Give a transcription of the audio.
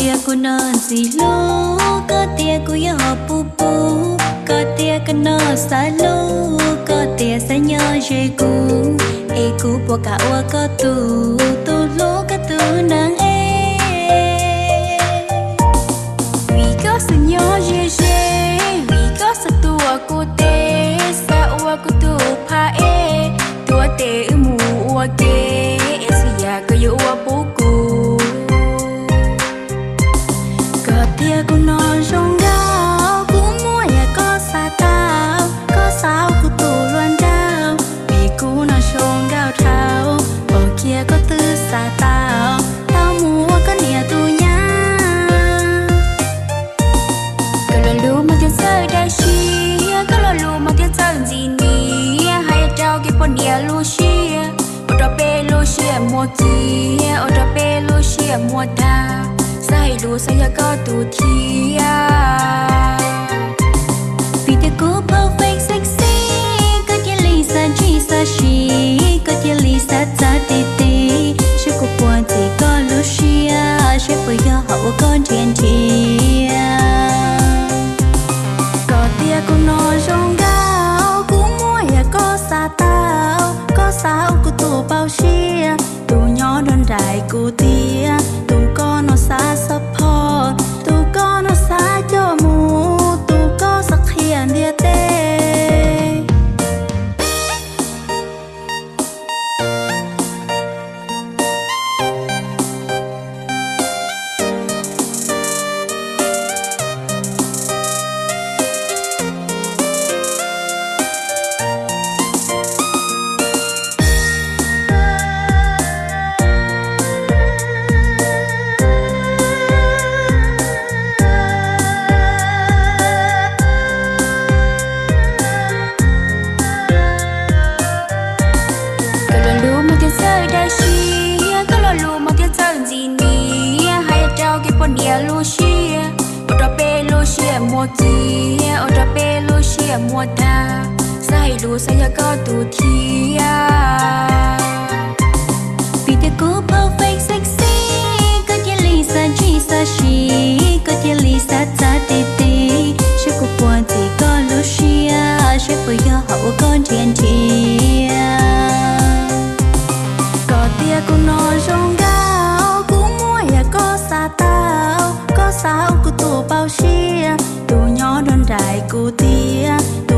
tia cô non xì lú có tia cô yêu họ pu pu có tia cô non xa lú có tia xa nhớ dây cũ e cũ bỏ cả ua có tu tu lú có tu nàng e vì có sự nhớ dây dây vì có sự tua cô tê sa ua cô tu pa e tua tê mù ua kê e sự ya có yêu ua pu cũ tia cô non trong gạo cũng mua nhà có xa tao có sao cô tù loan đau vì cô non trong gạo thao bỏ kia có tư xa tao tao mua có nhà tu nhá có là lù mà tiền rơi đại chi có là lù mà tiền rơi gì nhỉ hay trao cái bọn nhà lù xia ở đó bê lù xia mua kia ở đó bê lù xia mua đào sai lúa sai ya có tu thia vì thế cô perfect sexy có thể lý sa chi sa chi có thể lý sa sa tê tê sẽ có quan thì có Lucia sẽ phải do hậu con thiên thia có tia cô nói trong gạo cũng mua ya có sa tao có sao cô tu bao chia tu nhỏ đơn đại cô tia tu con nó xa support tu con nó xa cho mu tu có sắc hiền địa tê Lucia, ora pe Lucia mua kia, ora pe Lucia mua đa, sai lu sai ya có tu thia. Vì thế cô perfect sexy, có thể lý sa chi sa chi, có thể lý sa sa tê tê, sẽ có quan thì có Lucia, sẽ phải do hậu con thiên thia. Có tia cô nói trong gạo, cũng mua ya có sa tao. Sao cô tu bao chia tu nhỏ đơn đại cô tia